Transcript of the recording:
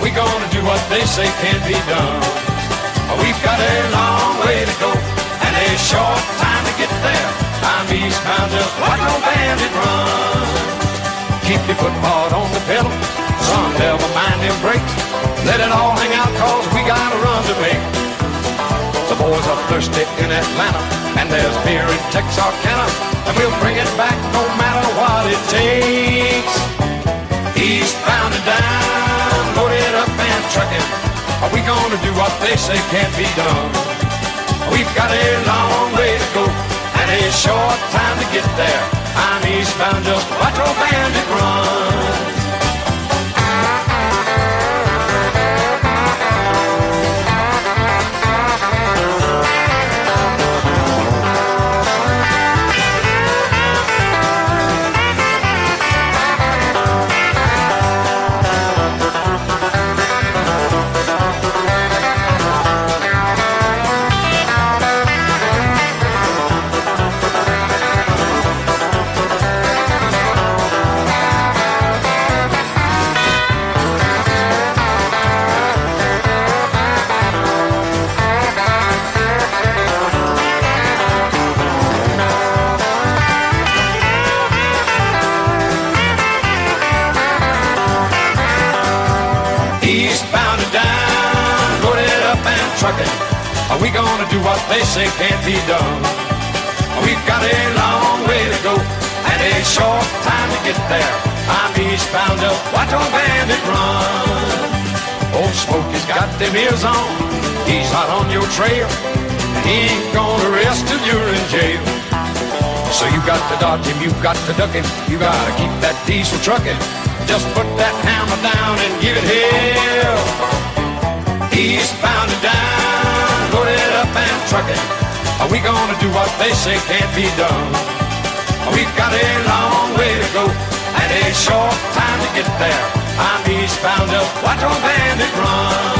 We gonna do what they say can't be done. We've got a long way to go and a short time to get there. I'm eastbound, just watch no bandit run. Keep your foot hard on the pedal, son, never mind them brakes. Let it all hang out, cause we got a run to make. The boys are thirsty in Atlanta, and there's beer in Texarkana, and we'll bring it back no matter what it takes. Eastbound and down, loaded up and trucking. Are we gonna do what they say can't be done? We've got a long way to go and a short time to get there. I'm eastbound, just watch old bandit run. Eastbound and down, loaded up and trucking. Are we gonna do what they say can't be done? We've got a long way to go and a short time to get there. I'm eastbound, just watch old bandit run. Old Smokey's got them ears on, he's hot on your trail, and he ain't gonna rest till you're in jail. So you got to dodge him, you got to duck him, you gotta keep that diesel trucking. Just put that hammer down and give it hell. Eastbound and down, loaded up and trucking. Are we gonna do what they say can't be done? We've got a long way to go and a short time to get there. I'm eastbound, just watch old bandit run.